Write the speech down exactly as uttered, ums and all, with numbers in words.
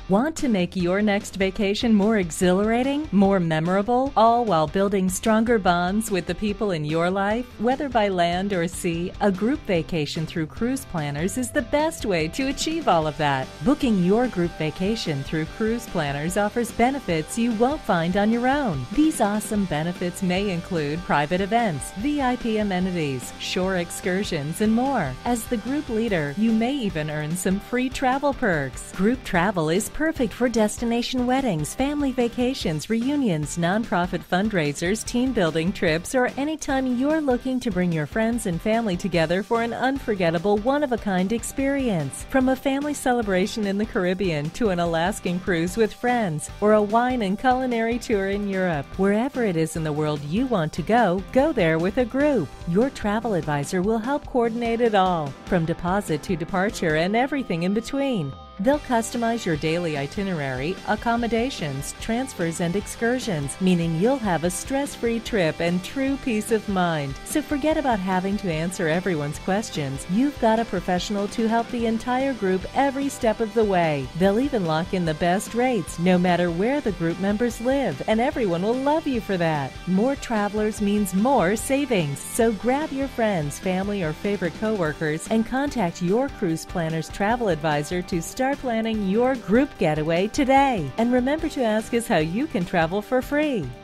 Want to make your next vacation more exhilarating, more memorable, all while building stronger bonds with the people in your life? Whether by land or sea, a group vacation through Cruise Planners is the best way to achieve all of that. Booking your group vacation through Cruise Planners offers benefits you won't find on your own. These awesome benefits may include private events, V I P amenities, shore excursions, and more. As the group leader, you may even earn some free travel perks. Group travel is perfect for destination weddings, family vacations, reunions, nonprofit fundraisers, team building trips, or anytime you're looking to bring your friends and family together for an unforgettable, one-of-a-kind experience. From a family celebration in the Caribbean to an Alaskan cruise with friends, or a wine and culinary tour in Europe, wherever it is in the world you want to go, go there with a group. Your travel advisor will help coordinate it all, from deposit to departure and everything in between. They'll customize your daily itinerary, accommodations, transfers, and excursions, meaning you'll have a stress-free trip and true peace of mind. So forget about having to answer everyone's questions. You've got a professional to help the entire group every step of the way. They'll even lock in the best rates, no matter where the group members live, and everyone will love you for that. More travelers means more savings. So grab your friends, family, or favorite coworkers and contact your Cruise Planners travel advisor to start Start planning your group getaway today. And remember to ask us how you can travel for free.